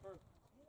first.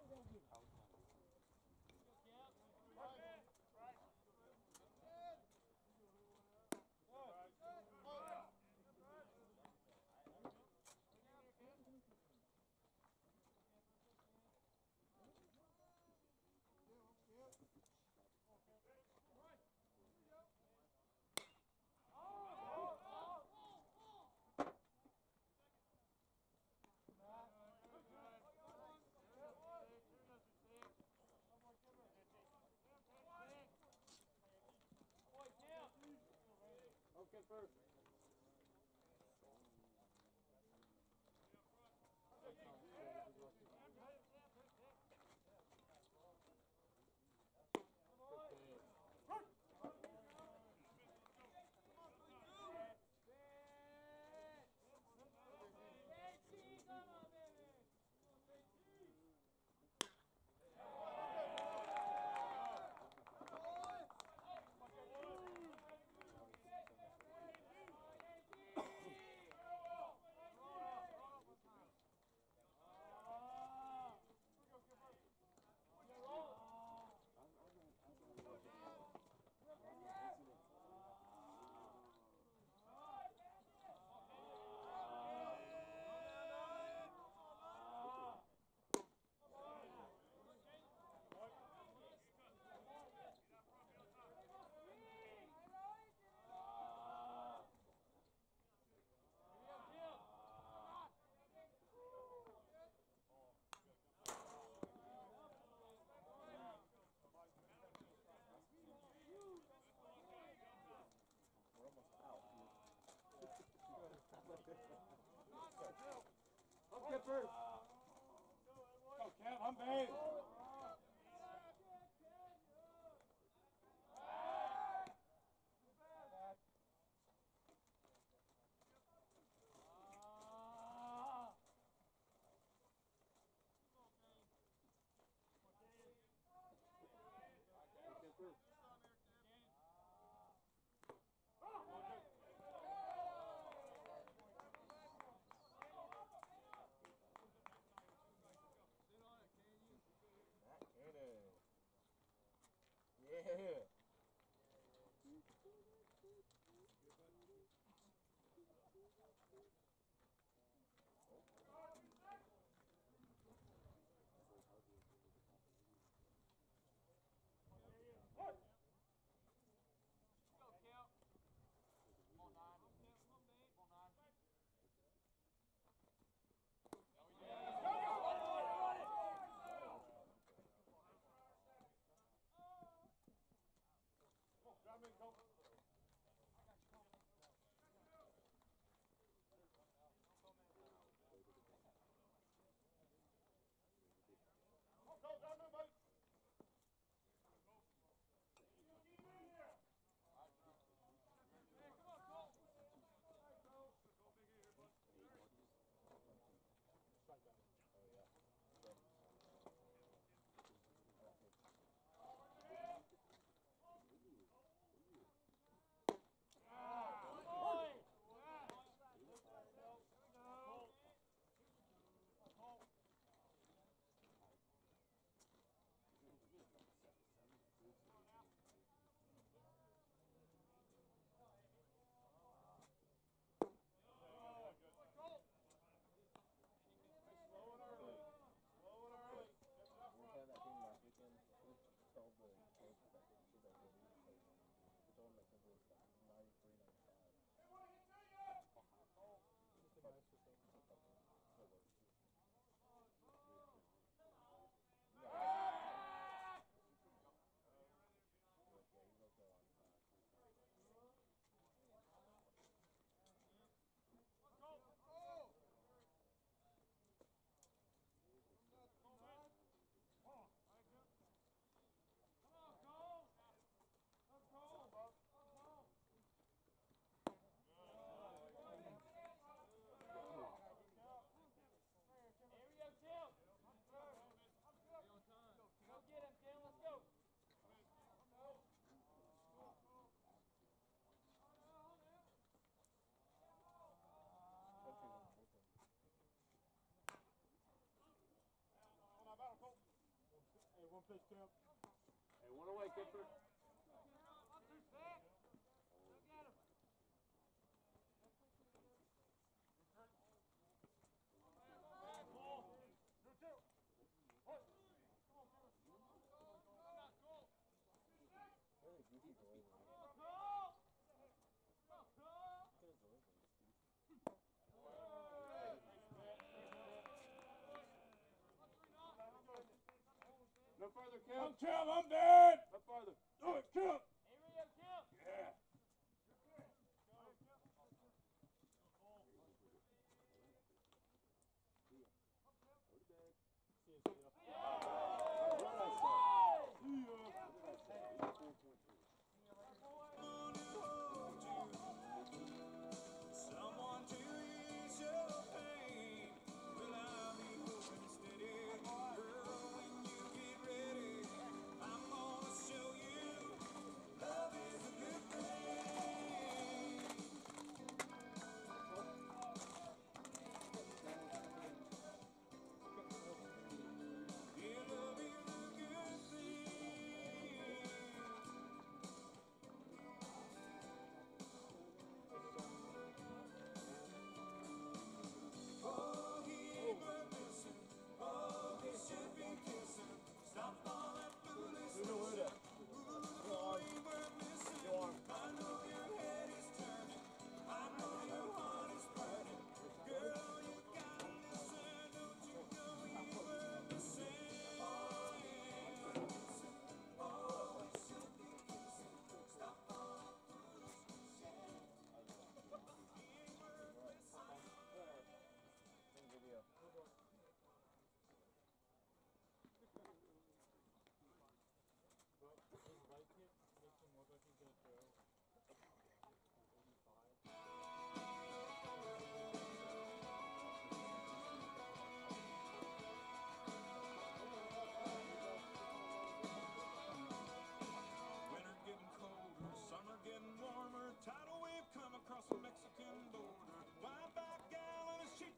Okay, first. Okay, first. Go, Kev, I'm base. fish, Kemp. Hey, one away, Kipper. No further, Kemp. Kemp, I'm dead. No further. Do it, Kemp. Yeah. Someone to ease your pain. Will I be moving steady? Girl, when you get ready, I'm gonna show you love is a good thing. Yeah, love is a good thing. Oh, he ain't worth missing. Oh, he should be kissing. Stop all that foolishness. Oh, he ain't worth missing. I know your head is turning. I know your heart is burning. Girl, you gotta listen. Don't you know he ain't worth missing? Oh, he ain't worth missing. Oh, he should be kissing. Stop all that foolishness. He ain't worth missing. Winter getting colder, summer getting warmer. Tidal wave come across the Mexican border. Wide back gal and a sheet.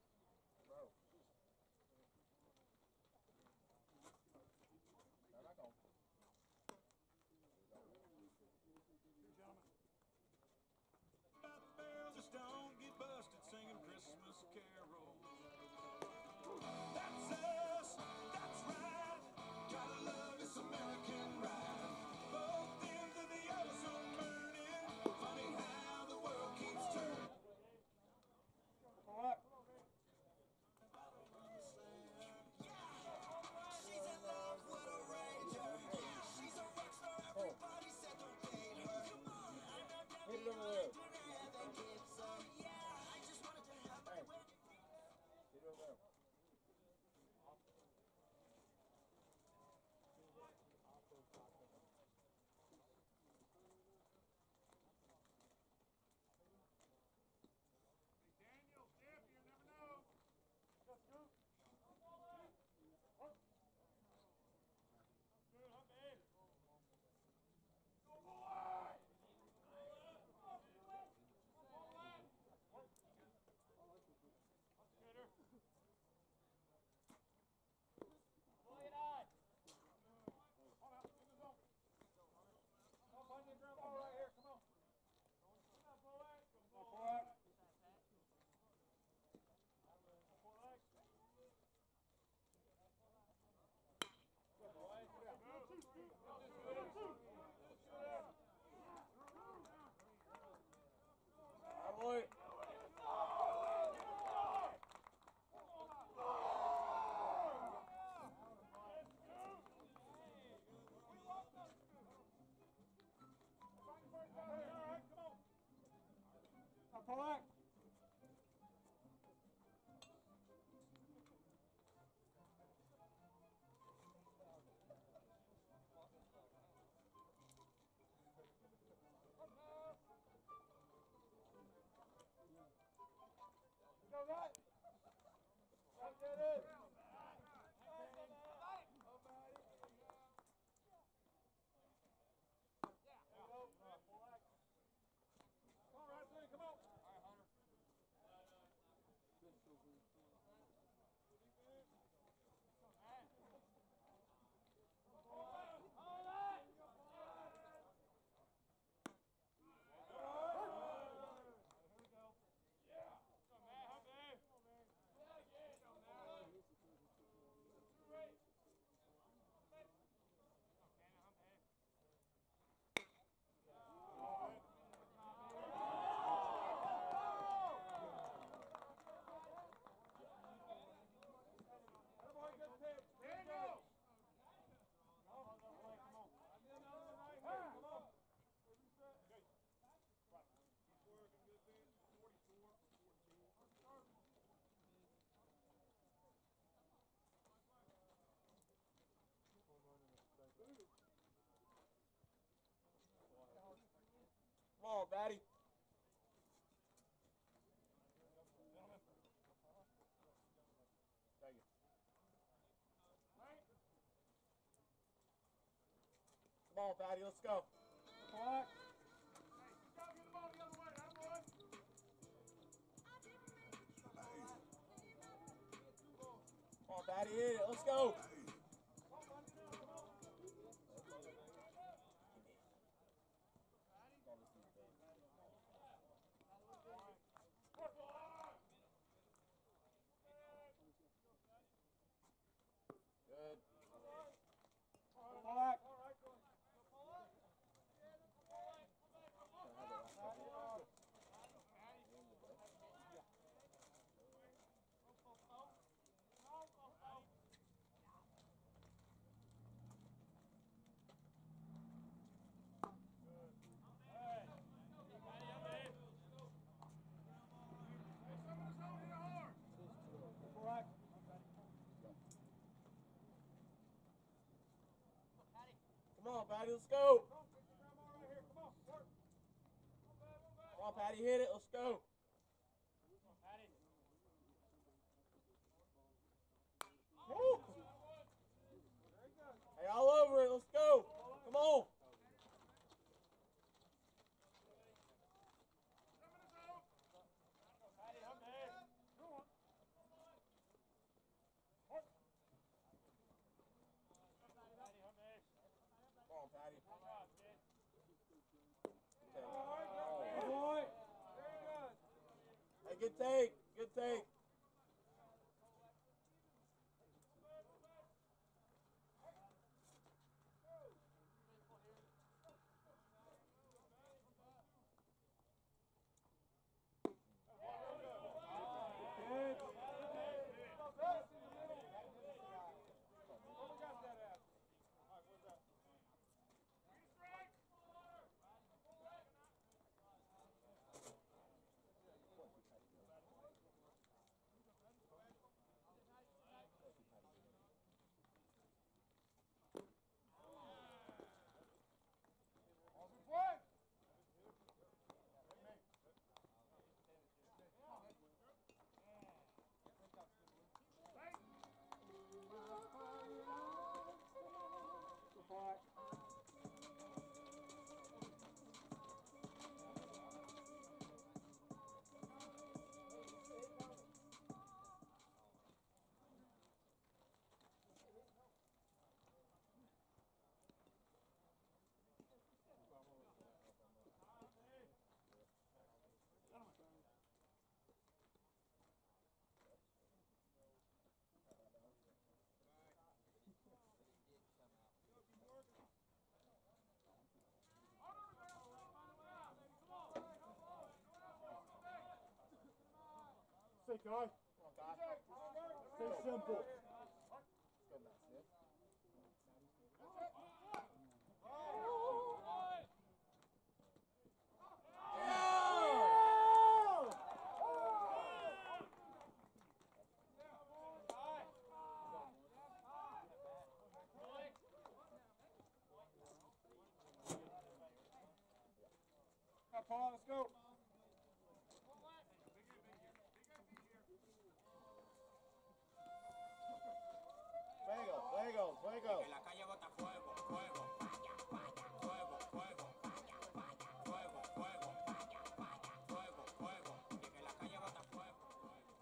About the barrels of stone, get busted singing Christmas carols. That's us, that's right. Gotta love this American ride. Both ends of the ozone burning. Funny how the world keeps turning. She's in love with a ranger. Yeah, she's a rock star. Everybody said don't date her. Come on, I know Debbie liked whenever gives her. Yeah, I just wanted to help her with. Daniel, Kemp, you never know. Just scoop. Good, I'm dead. Go boy! Skater. Boy, it on. Come on, get the zone. Come on, find the ground ball right here. Come on. Come on, four legs. Go four legs. Four legs. Good boy. Hi, boy. Collect. Go right. Right there it is. Come on, right there, come on. on, Fatty. Thank you. Come on, Fatty, let's go. Quiet. Hey, good job getting the ball the other way. That boy. Come on, Fatty, hit it. Let's go. Good. Quiet. Quiet. Come on, Patty, let's go. Come on, get your grandma right here. Come on, work. Come on, Patty, hit it. Let's go. Patty. Woo. Very good. Hey, all over it. Let's go. Come on. Patty, hum there. Go on. Work. Patty, hum there. Come on, Patty. Good job, kid. Okay. All right, Oh. good boy. Very good. Hey, good take. Good take. Good. Pass in the middle. Where we got that at? All right, where's that? All good play. Quiet. Say, Guy. Come on, guys. Stay simple. Let's go, Matt Smith. Come on, Paul, let's go. Fuego, fuego, fuego. En la calle bota fuego, fuego, falla, falla, fuego, fuego, falla, falla, fuego, fuego, falla, falla, fuego, fuego. Y que en la calle bota fuego, fuego.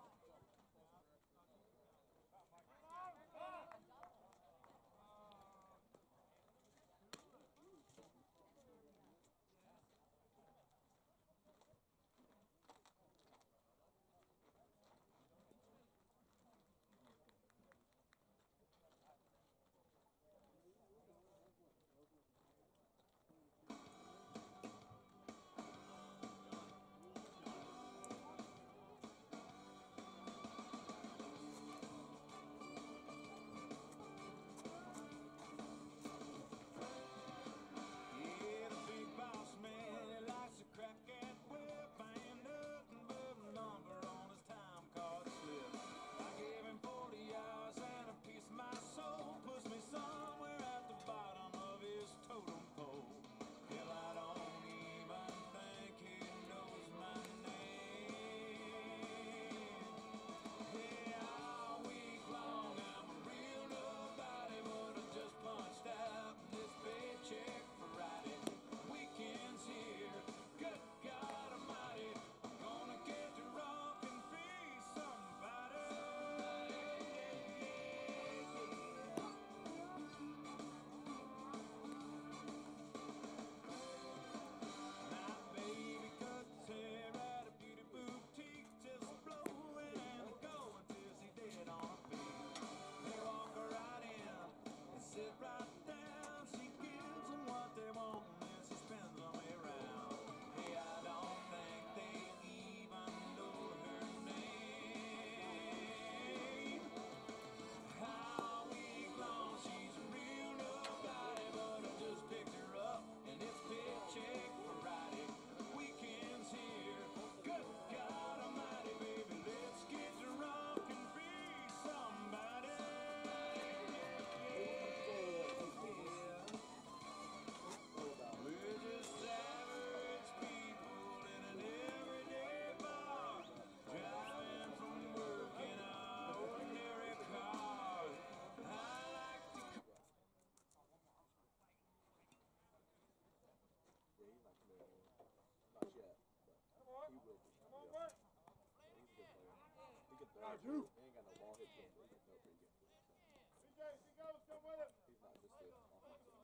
Now, Drew. He ain't got no ball hit to him, but he can pretty good. CJ, see goes, come with him. He's not just a offensive player.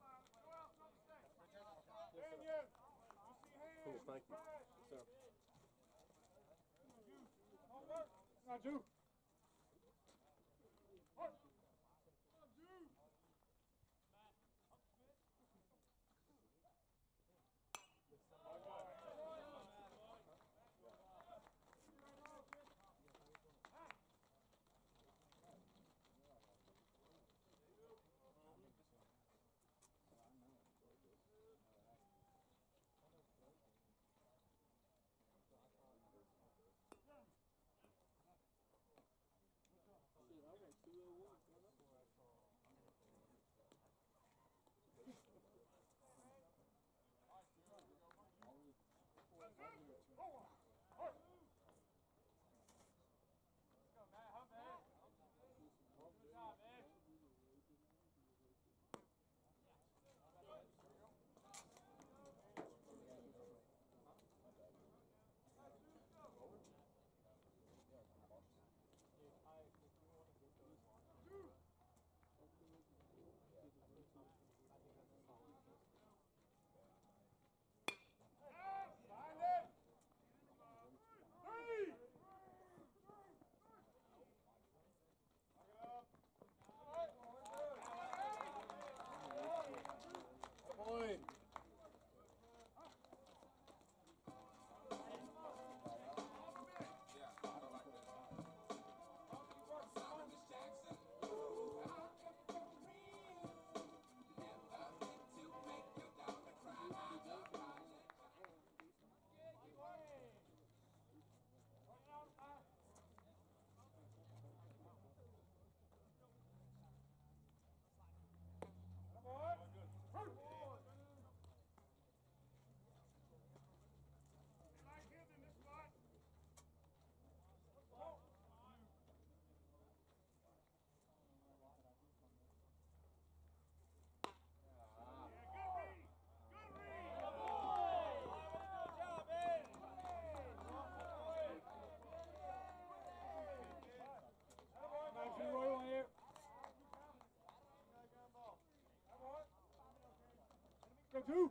Daniel, you see hands. Cool, thank you. Pass. Yes, sir. Don't work. Now, Drew. Work. Now, Drew. Find it. Three. Lock it up. Point. Go two.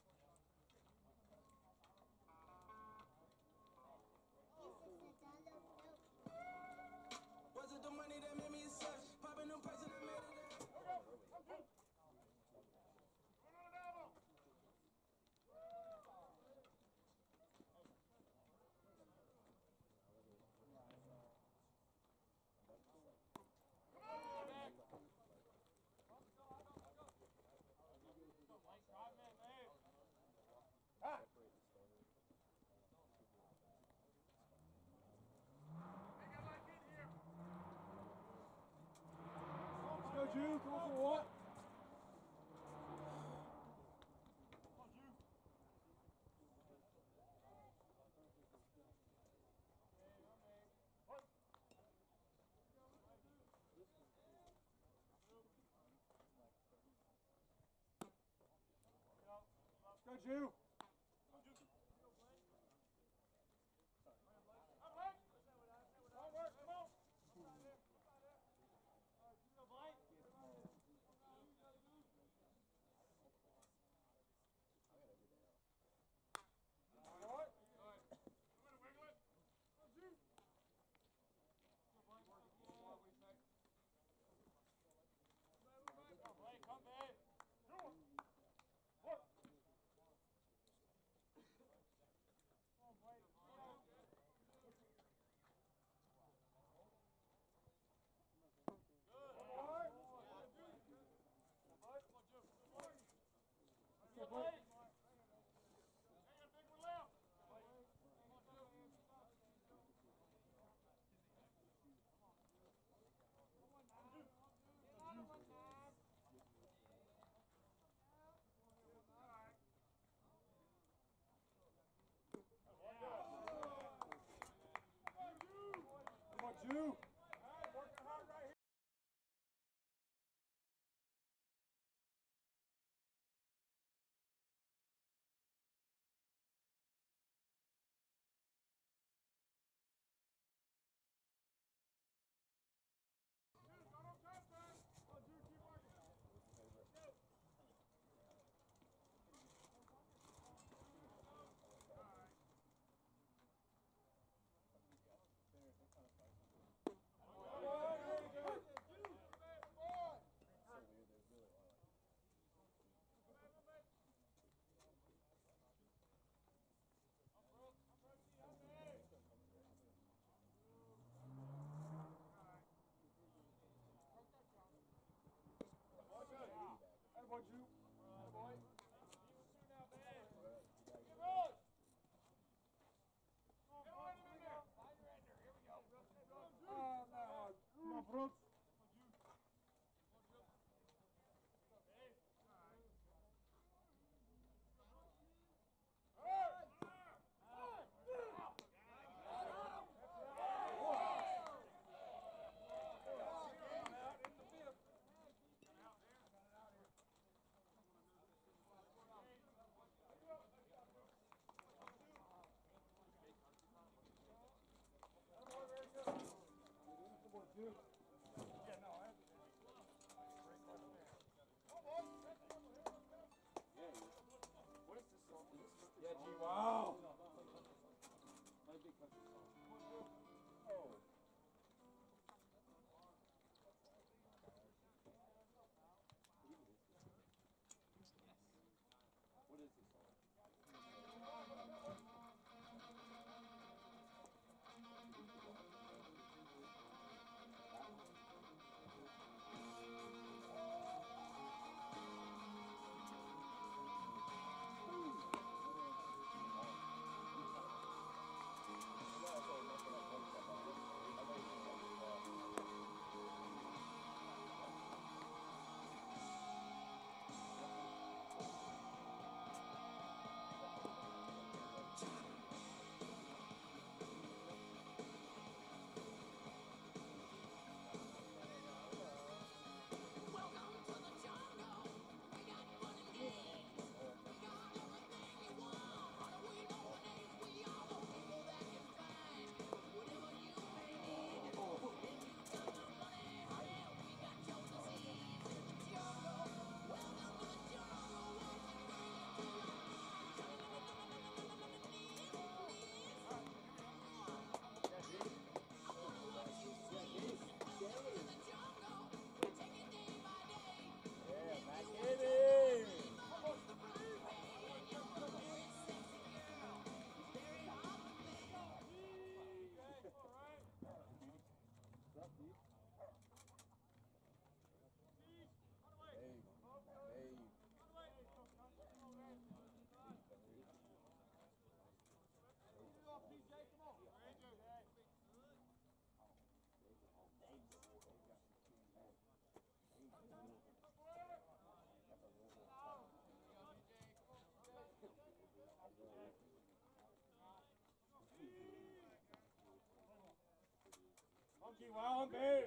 Was it the money that made me such? Popping them prices that made it. Let's go, Drew. Come on for what? Let's go, Drew. Come on, Drew. Brooks. Yeah, G. Wow. Monkey Wild Bear.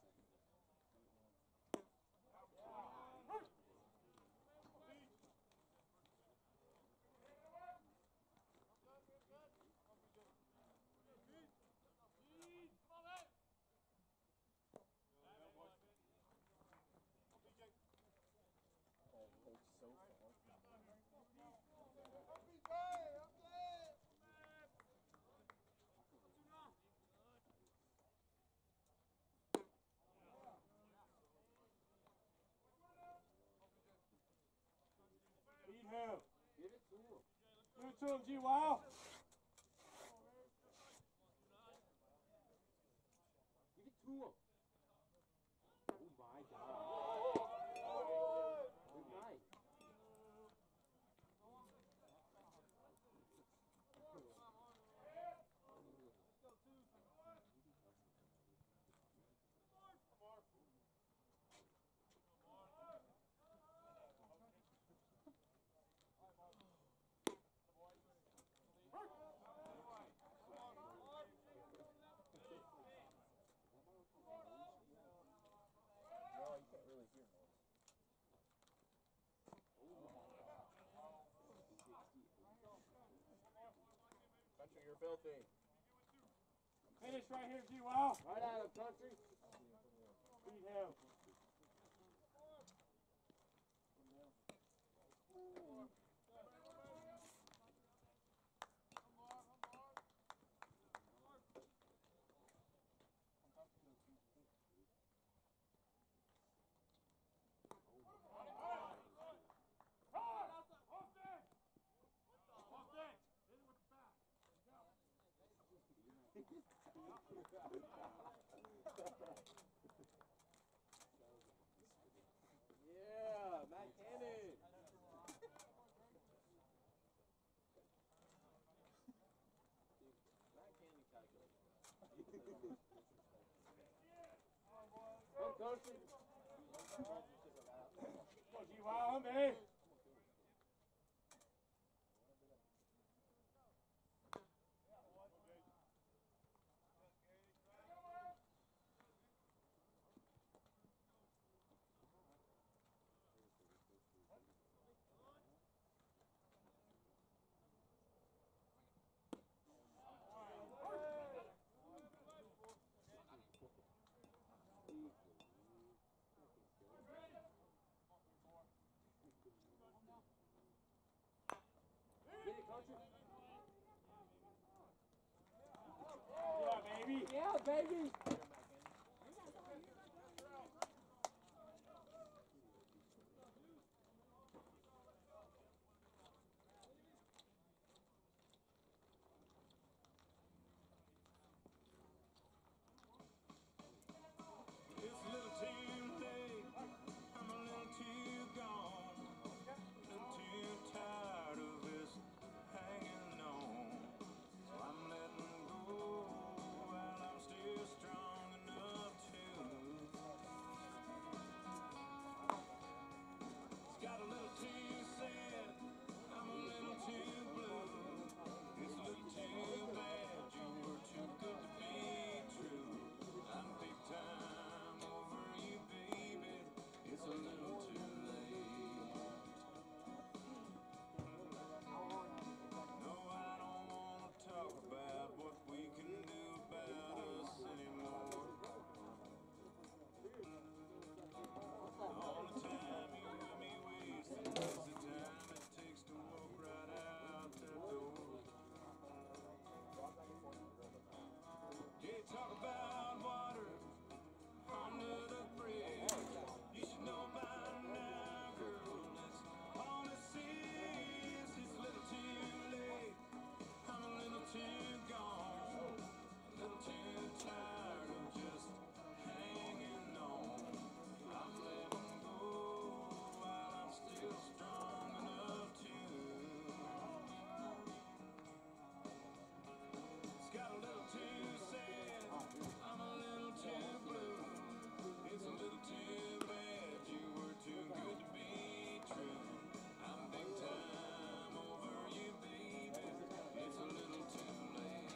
Beat him. Give it to him. Give it to him, G. Wow. Give it to him. Oh my God. Good night. Country, you're filthy. Finish right here, G. Wow. Right at him, Country. Beat him. Hombre. Yeah, baby. It's a little too late. I'm a little too gone. A little too tired of this hanging on. So I'm letting go while I'm still strong enough to. It's got a little too sad. I'm a little too blue. It's a little too bad. You were too good to be true. I'm big time over you, baby. It's a little too late. No, I don't want to talk about what we can do about us anymore. All the time you and me wasting is the time it takes to walk right out that door. Yeah, talk about water under the bridge. You should know by now, girl, that's all it sees. It's a little too late. I'm a little too gone. A little too tired of just hanging on. I'm letting go while I'm still strong enough to. It's got a little too sad. I'm a little too blue. It's a little too bad. You were too good to be true. I'm big time over you, baby. It's a little too late.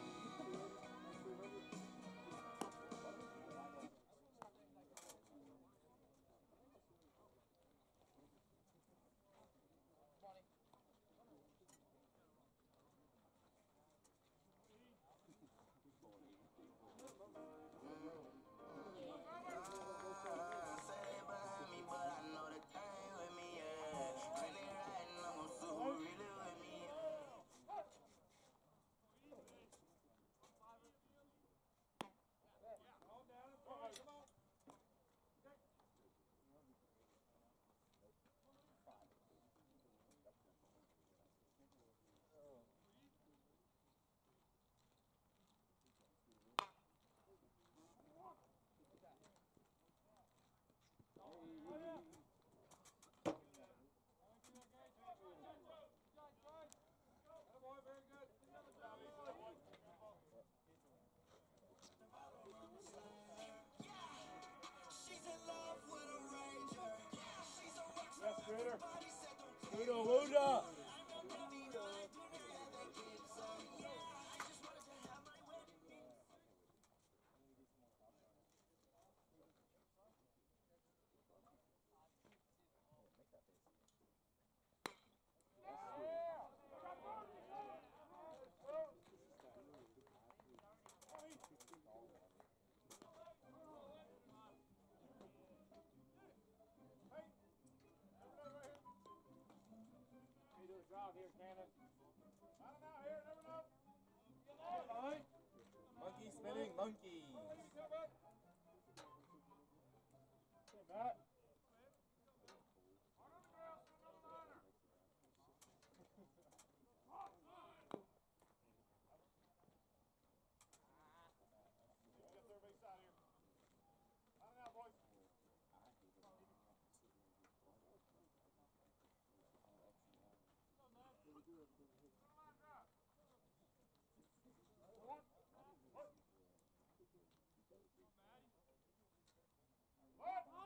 Say behind me, but I know that they ain't with me, yeah. When they riding, I'm gonna see who really with me, yeah. She's in love with a ranger. She's a rock Yes, Scooter. body said don't Luda, Luda. Out here, Cannon. Out here, never know. Monkey spinning monkeys. Hey, Matt. What?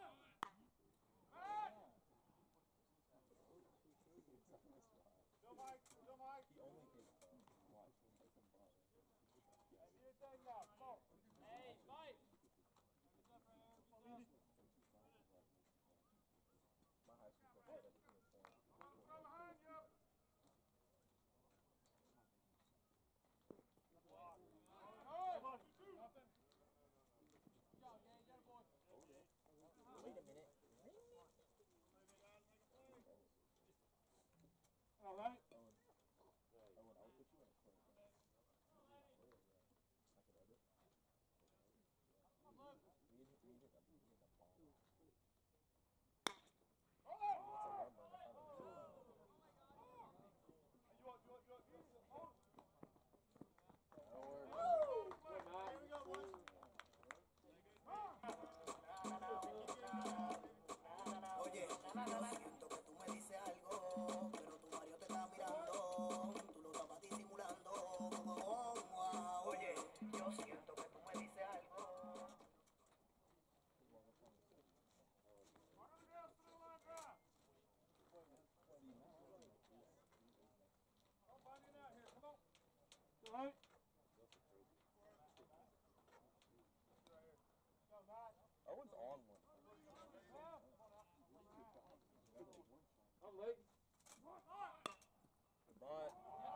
Luke. Owen's on one. Come, Luke. But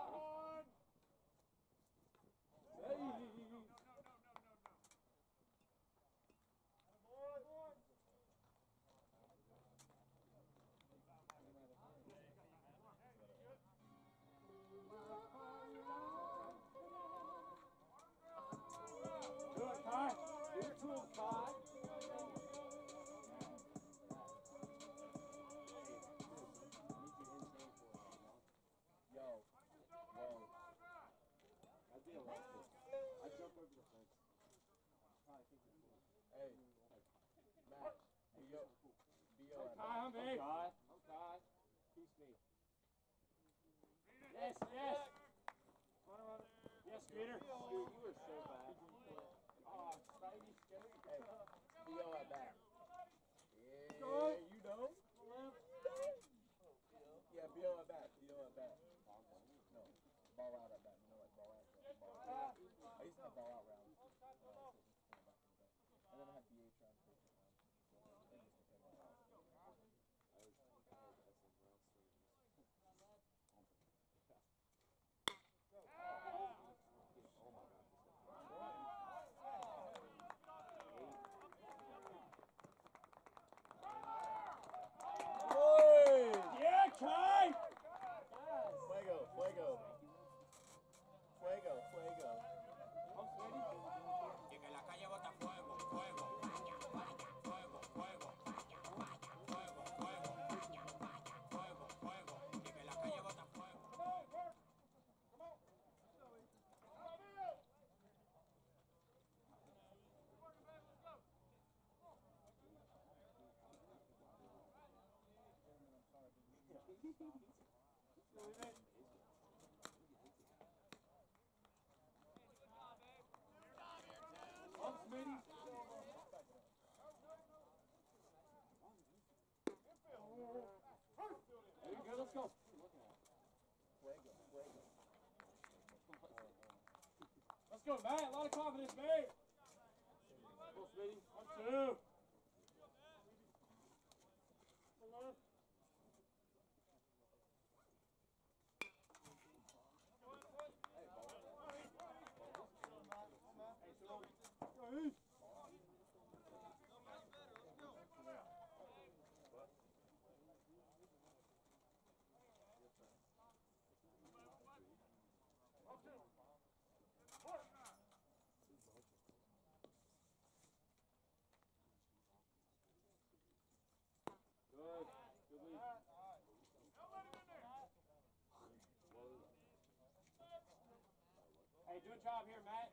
Hey. Do it, Ty. Do it to him, Ty. yo, whoa. I'd be a lot of I jump over the fence. Hey, Matt, B.O. Ty, I'm big. God. Oh, God. Keeps me. Yes, yes. Yes, Peter. Dude, you were so bad. Oh, Spidey, scary. Hey, B.O. at bat. Yeah, Good. you know? Yeah, B.O. at bat. B.O. at bat. No, ball out at bat. You know, like ball out. Ball out. I used to have ball out rounds. And then I had BH rounds, basic rounds. It just depends on how. I had SM round swingers. Oh my God. Hey! Yeah, Kai. Fuego, fuego. Fuego, fuego. I'm Smitty. Y que la calle bota fuego, fuego, fuego, fuego, fuego, fuego, fuego, y que la calle bota fuego. I'm Smitty. There you go, let's go. Fuego, fuego. Let's go, Matt. A lot of confidence, mate. Go, Smitty. 1, 2. Good. Good lead. Hey, do a job here, Matt.